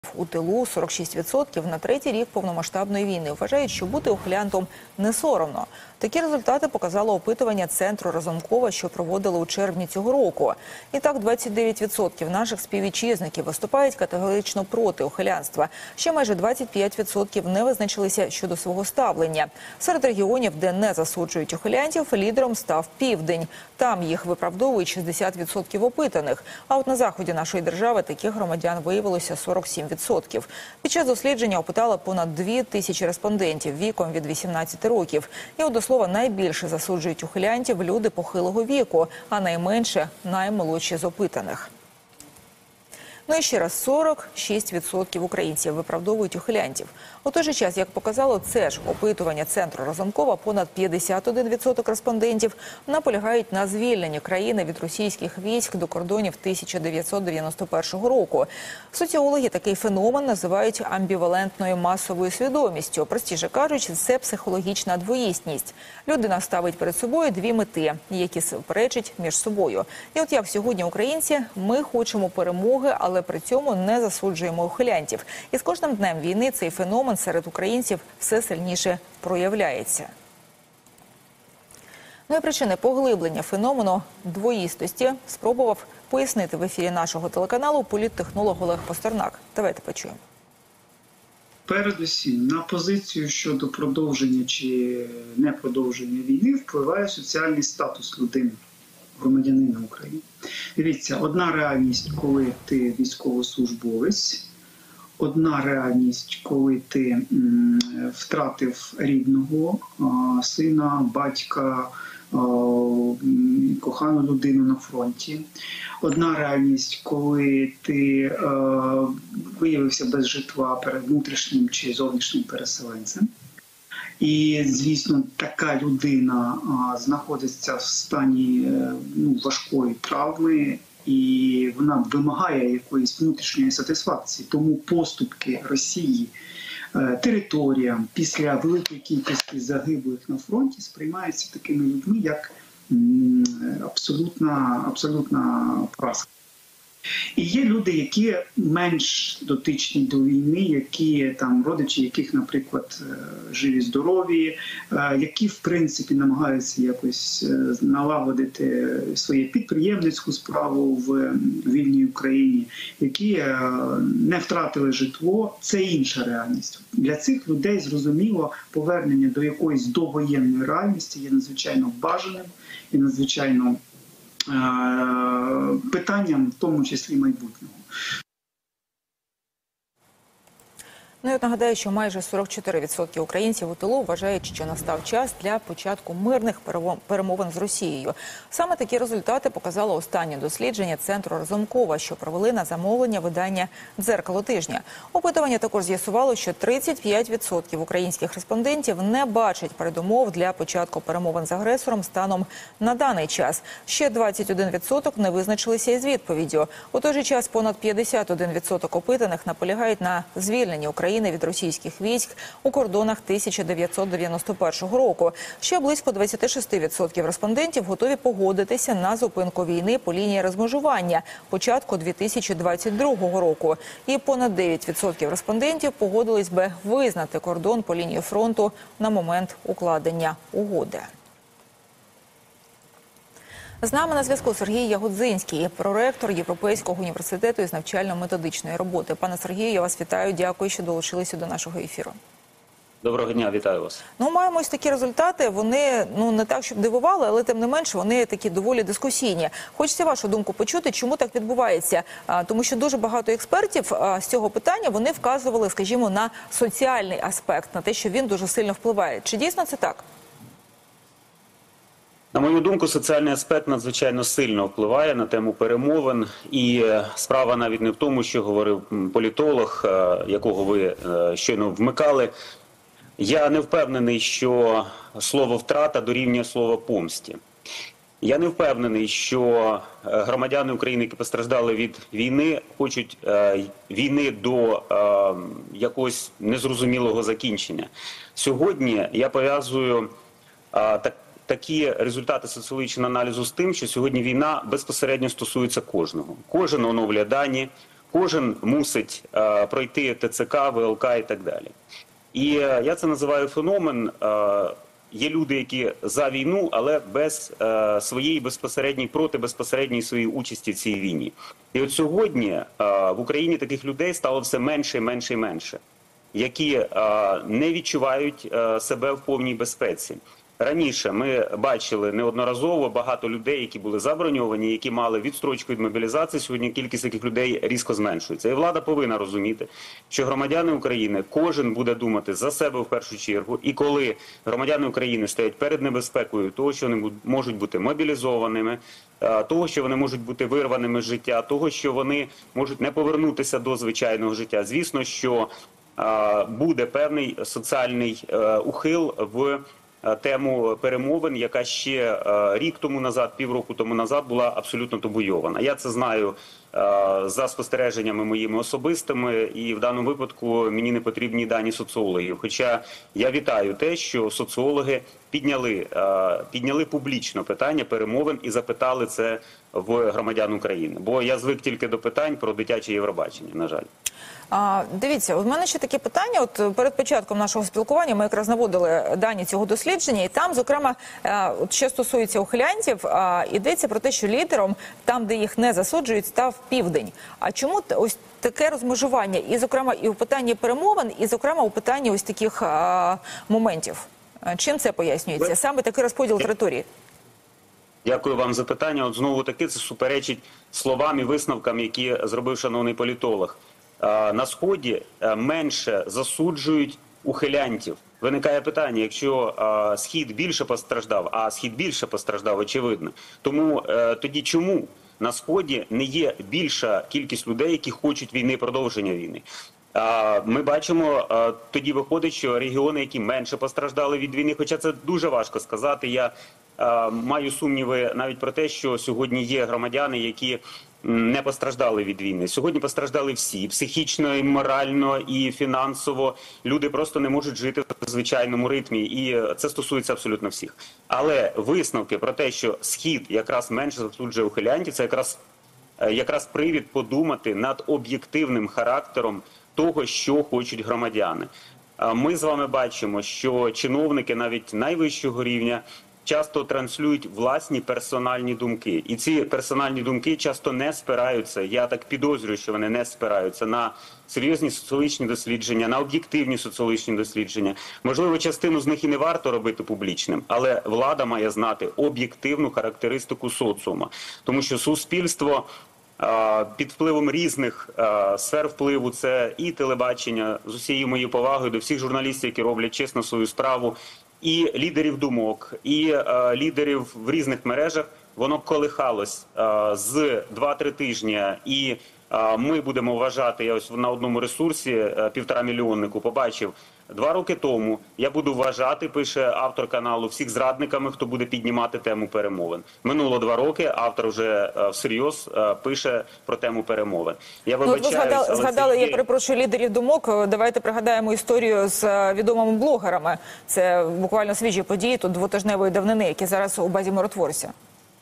У тилу 46% на третій рік повномасштабної війни вважають, що бути ухилянтом не соромно. Такі результати показало опитування Центру Разумкова, що проводили у червні цього року. І так, 29% наших співвітчизників виступають категорично проти ухилянства. Ще майже 25% не визначилися щодо свого ставлення. Серед регіонів, де не засуджують ухилянтів, лідером став Південь. Там їх виправдовують 60% опитаних. А от на заході нашої держави таких громадян виявилося 47%. Під час дослідження опитали понад 2000 респондентів віком від 18 років. І, до слова, найбільше засуджують ухилянтів люди похилого віку, а найменше – наймолодші з опитаних. Ну і ще раз, 46% українців виправдовують ухилянтів. У той же час, як показало це ж опитування Центру Разумкова, понад 51% респондентів наполягають на звільненні країни від російських військ до кордонів 1991 року. Соціологи такий феномен називають амбівалентною масовою свідомістю. Простіше кажучи, це психологічна двоїстність. Людина ставить перед собою дві мети, які суперечать між собою. І от як сьогодні українці, ми хочемо перемоги, але при цьому не засуджуємо ухилянтів. І з кожним днем війни цей феномен серед українців все сильніше проявляється. Ну і причини поглиблення феномену двоїстості спробував пояснити в ефірі нашого телеканалу політтехнолог Олег Пастернак. Давайте почуємо. Передусім, на позицію щодо продовження чи непродовження війни впливає соціальний статус людини, громадянина України. Дивіться, одна реальність, коли ти військовослужбовець, одна реальність, коли ти втратив рідного, сина, батька, кохану людину на фронті. Одна реальність, коли ти виявився без житла перед внутрішнім чи зовнішнім переселенцем. І, звісно, така людина знаходиться в стані важкої травми, і вона вимагає якоїсь внутрішньої сатисфакції. Тому поступки Росії територіям після великої кількості загиблих на фронті сприймаються такими людьми, як абсолютна поразка. І є люди, які менш дотичні до війни, які там родичі яких, наприклад, живі, здорові, які в принципі намагаються якось налагодити свою підприємницьку справу в вільній Україні, які не втратили житло. Це інша реальність. Для цих людей, зрозуміло, повернення до якоїсь довоєнної реальності є надзвичайно бажаним і надзвичайно питанням, в тому числі майбутнього. Ну і от нагадаю, що майже 44% українців у тилу вважають, що настав час для початку мирних перемовин з Росією. Саме такі результати показало останнє дослідження Центру Разумкова, що провели на замовлення видання «Дзеркало тижня». Опитування також з'ясувало, що 35% українських респондентів не бачать передумов для початку перемовин з агресором станом на даний час. Ще 21% не визначилися із відповіддю. У той же час понад 51% опитаних наполягають на звільненні України від російських військ у кордонах 1991 року. Ще близько 26% респондентів готові погодитися на зупинку війни по лінії розмежування початку 2022 року. І понад 9% респондентів погодились би визнати кордон по лінії фронту на момент укладення угоди. З нами на зв'язку Сергій Ягодзинський, проректор Європейського університету із навчально-методичної роботи. Пане Сергію, я вас вітаю. Дякую, що долучилися до нашого ефіру. Доброго дня, вітаю вас. Ну, маємо ось такі результати. Вони, не так, щоб дивували, але тим не менше, вони такі доволі дискусійні. Хочеться вашу думку почути, чому так відбувається. Тому що дуже багато експертів з цього питання, вони вказували, скажімо, на соціальний аспект, на те, що він дуже сильно впливає. Чи дійсно це так? На мою думку, соціальний аспект надзвичайно сильно впливає на тему перемовин. І справа навіть не в тому, що говорив політолог, якого ви щойно вмикали. Я не впевнений, що слово «втрата» дорівнює слово «помсті». Я не впевнений, що громадяни України, які постраждали від війни, хочуть війни до якогось незрозумілого закінчення. Сьогодні я пов'язую такі результати соціологічного аналізу з тим, що сьогодні війна безпосередньо стосується кожного. Кожен оновлює дані, Кожен мусить пройти ТЦК, ВЛК і так далі. І я це називаю феномен. Є люди, які за війну, але без своєї безпосередньої, проти безпосередньої своєї участі в цій війні. І от сьогодні в Україні таких людей стало все менше і менше і менше, які не відчувають себе в повній безпеці. Раніше ми бачили неодноразово багато людей, які були заброньовані, які мали відстрочку від мобілізації. Сьогодні кількість таких людей різко зменшується. І влада повинна розуміти, що громадяни України, кожен буде думати за себе в першу чергу. І коли громадяни України стоять перед небезпекою того, що вони можуть бути мобілізованими, того, що вони можуть бути вирваними з життя, того, що вони можуть не повернутися до звичайного життя, звісно, що буде певний соціальний ухил в тему перемовин, яка ще рік тому назад, півроку тому назад була абсолютно табуйована. Я це знаю за спостереженнями моїми особистими, і в даному випадку мені не потрібні дані соціологів. Хоча я вітаю те, що соціологи підняли публічно питання перемовин і запитали це в громадян України. Бо я звик тільки до питань про дитяче Євробачення, на жаль. Дивіться, у мене ще таке питання. От перед початком нашого спілкування ми якраз наводили дані цього дослідження, і там, зокрема, що стосується ухилянтів, йдеться про те, що лідером там, де їх не засуджують, став Південь. А чому ось таке розмежування, і, зокрема, і у питанні перемовин, і, зокрема, у питанні ось таких моментів? Чим це пояснюється? Саме такий розподіл території? Дякую вам за питання. От знову таки це суперечить словам і висновкам, які зробив шановний політолог. На Сході менше засуджують ухилянтів. Виникає питання, якщо Схід більше постраждав, а Схід більше постраждав, очевидно. Тому тоді чому на Сході не є більша кількість людей, які хочуть війни, продовження війни? Ми бачимо, тоді виходить, що регіони, які менше постраждали від війни, хоча це дуже важко сказати, я маю сумніви навіть про те, що сьогодні є громадяни, які не постраждали від війни. Сьогодні постраждали всі, психічно, і морально, і фінансово. Люди просто не можуть жити в звичайному ритмі, і це стосується абсолютно всіх. Але висновки про те, що Схід якраз менше засуджує ухилянтів, це якраз привід подумати над об'єктивним характером того, що хочуть громадяни. Ми з вами бачимо, що чиновники навіть найвищого рівня часто транслюють власні персональні думки. І ці персональні думки часто не спираються, я так підозрюю, що вони не спираються на серйозні соціологічні дослідження, на об'єктивні соціологічні дослідження. Можливо, частину з них і не варто робити публічним, але влада має знати об'єктивну характеристику соціума. Тому що суспільство під впливом різних сфер впливу, це і телебачення, з усією моєю повагою до всіх журналістів, які роблять чесно свою справу, і лідерів думок, і лідерів в різних мережах, воно колихалось з 2-3 тижні, і ми будемо вважати, я ось на одному ресурсі 1,5 мільйоннику побачив, 2 роки тому я буду вважати, пише автор каналу, всіх зрадниками, хто буде піднімати тему перемовин. Минуло 2 роки, автор вже всерйоз пише про тему перемовин. Я вибачаюсь, ви згадали, я перепрошую, лідерів думок. Давайте пригадаємо історію з відомими блогерами. Це буквально свіжі події, тут 2-тижневої давнини, які зараз у базі миротворця.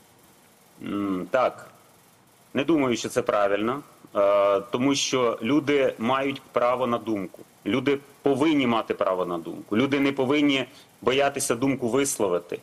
Так. Не думаю, що це правильно, тому що люди мають право на думку. Люди повинні мати право на думку. Люди не повинні боятися думку висловити.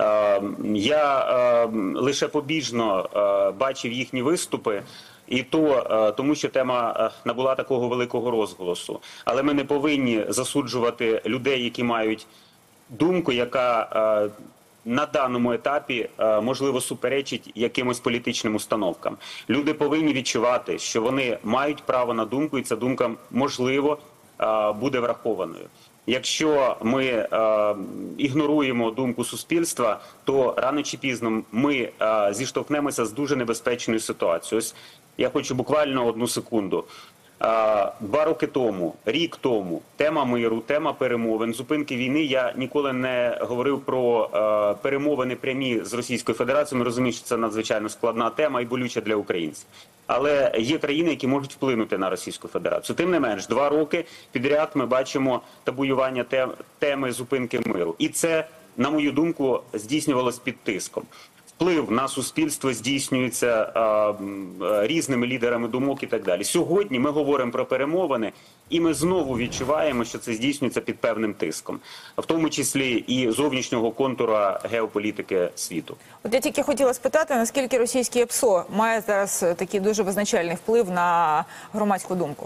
Я лише побіжно бачив їхні виступи, і тому що тема набула такого великого розголосу. Але ми не повинні засуджувати людей, які мають думку, яка на даному етапі, можливо, суперечить якимось політичним установкам. Люди повинні відчувати, що вони мають право на думку, і ця думка, можливо, буде врахованою. Якщо ми ігноруємо думку суспільства, то рано чи пізно ми зіштовхнемося з дуже небезпечною ситуацією. Ось я хочу буквально 1 секунду. 2 роки тому, рік тому, тема миру, тема перемовин, зупинки війни, я ніколи не говорив про перемовини прямі з Російською Федерацією. Ми розуміємо, що це надзвичайно складна тема і болюча для українців. Але є країни, які можуть вплинути на Російську Федерацію. Тим не менш, 2 роки підряд ми бачимо табуювання теми зупинки миру. І це, на мою думку, здійснювалось під тиском. вплив на суспільство здійснюється різними лідерами думок і так далі. Сьогодні ми говоримо про перемовини, і ми знову відчуваємо, що це здійснюється під певним тиском, в тому числі і зовнішнього контура геополітики світу. От я тільки хотіла спитати, наскільки російське ПСО має зараз такий дуже визначальний вплив на громадську думку?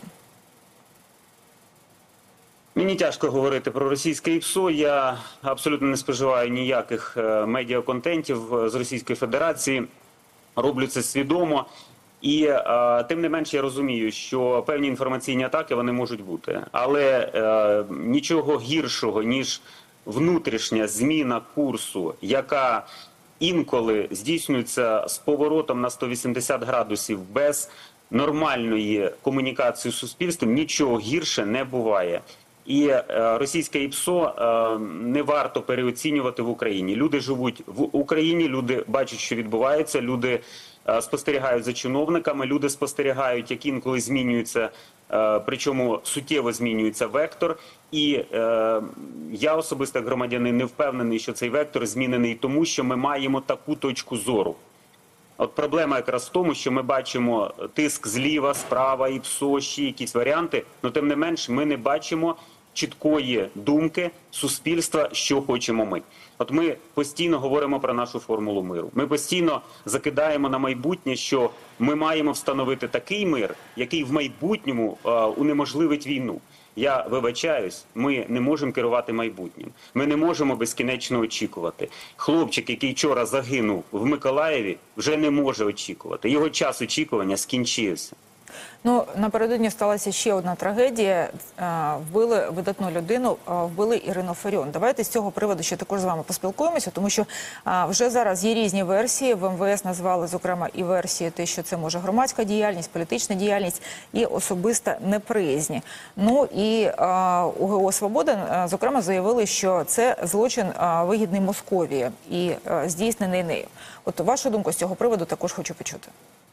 Мені тяжко говорити про російське ПСО. Я абсолютно не споживаю ніяких медіаконтентів з Російської Федерації. Роблю це свідомо. І тим не менш я розумію, що певні інформаційні атаки вони можуть бути. Але нічого гіршого, ніж внутрішня зміна курсу, яка інколи здійснюється з поворотом на 180 градусів без нормальної комунікації з суспільством, нічого гірше не буває. І російське ПСО не варто переоцінювати в Україні. Люди живуть в Україні, люди бачать, що відбувається, люди спостерігають за чиновниками, люди спостерігають, як інколи змінюється, причому суттєво змінюється вектор. І я особисто як громадянин не впевнений, що цей вектор змінений тому, що ми маємо таку точку зору. От проблема якраз в тому, що ми бачимо тиск зліва, справа, і ПСО, ще якісь варіанти, але тим не менш ми не бачимо чіткої думки суспільства, що хочемо ми. От ми постійно говоримо про нашу формулу миру. Ми постійно закидаємо на майбутнє, що ми маємо встановити такий мир, який в майбутньому унеможливить війну. Я вибачаюсь, ми не можемо керувати майбутнім. Ми не можемо безкінечно очікувати. Хлопчик, який вчора загинув в Миколаєві, вже не може очікувати. Його час очікування скінчився. Ну, напередодні сталася ще одна трагедія. Вбили видатну людину, вбили Ірину Фаріон. Давайте з цього приводу ще також з вами поспілкуємося, тому що вже зараз є різні версії. В МВС назвали, зокрема, і версії те, що це може громадська діяльність, політична діяльність і особиста неприязнь. Ну і УГО «Свобода», зокрема, заявили, що це злочин вигідний Московії і здійснений нею. От вашу думку з цього приводу також хочу почути.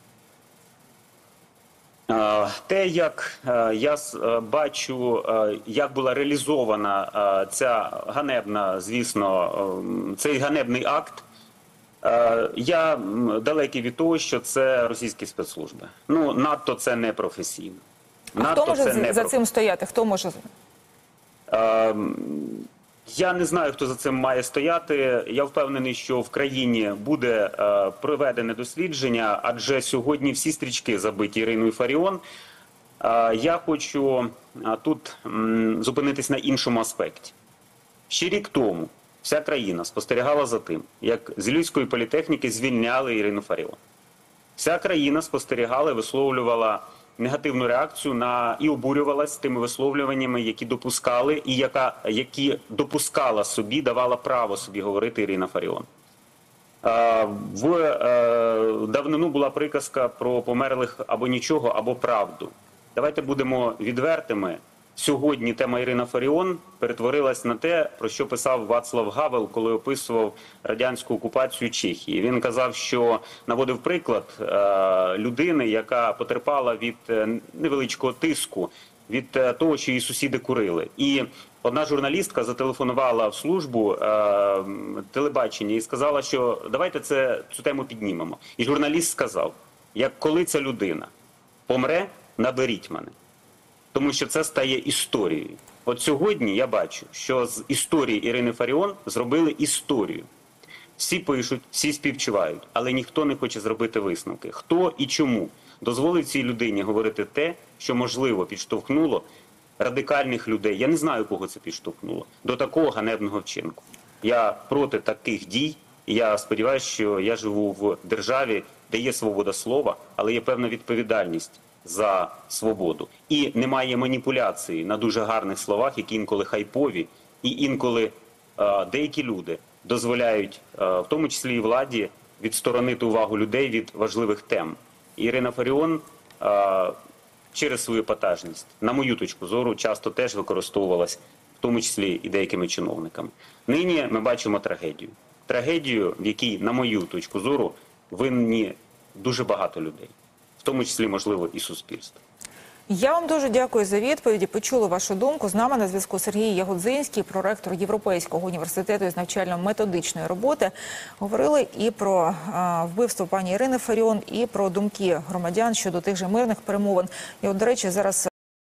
Те, як я бачу, як була реалізована ця ганебна, звісно, цей ганебний акт, я далекий від того, що це російські спецслужби. Ну, надто це непрофесійно. Хто може за цим стояти? Хто може? Я не знаю, хто за цим має стояти. Я впевнений, що в країні буде проведене дослідження, адже сьогодні всі стрічки забиті Іриною Фаріон. Я хочу тут зупинитись на іншому аспекті. Ще рік тому вся країна спостерігала за тим, як з Львівської політехніки звільняли Ірину Фаріон. Вся країна спостерігала і висловлювала негативну реакцію і обурювалась тими висловлюваннями, які допускали, і які допускала собі, давала право собі говорити Ірина Фаріон. В давнину була приказка про померлих або нічого, або правду. Давайте будемо відвертими. Сьогодні тема Ірина Фаріон перетворилась на те, про що писав Вацлав Гавел, коли описував радянську окупацію Чехії. Він казав, що наводив приклад людини, яка потерпала від невеличкого тиску, від того, що її сусіди курили. І одна журналістка зателефонувала в службу телебачення і сказала, що давайте цю тему піднімемо. І журналіст сказав, коли ця людина помре, наберіть мене. Тому що це стає історією. От сьогодні я бачу, що з історії Ірини Фаріон зробили історію. Всі пишуть, всі співчувають, але ніхто не хоче зробити висновки. Хто і чому дозволив цій людині говорити те, що, можливо, підштовхнуло радикальних людей, я не знаю, кого це підштовхнуло, до такого ганебного вчинку. Я проти таких дій, і я сподіваюся, що я живу в державі, де є свобода слова, але є певна відповідальність за свободу. І немає маніпуляції на дуже гарних словах, які інколи хайпові, і інколи деякі люди дозволяють, в тому числі і владі, відсторонити увагу людей від важливих тем. Ірина Фаріон через свою епатажність, на мою точку зору, часто теж використовувалась, в тому числі і деякими чиновниками. Нині ми бачимо трагедію. Трагедію, в якій, на мою точку зору, винні дуже багато людей. В тому числі, можливо, і суспільство. Я вам дуже дякую за відповіді. Почули вашу думку. З нами на зв'язку Сергій Ягодзинський, проректор Європейського університету із навчально-методичної роботи. Говорили і про вбивство пані Ірини Фаріон, і про думки громадян щодо тих же мирних перемовин. І от, до речі, зараз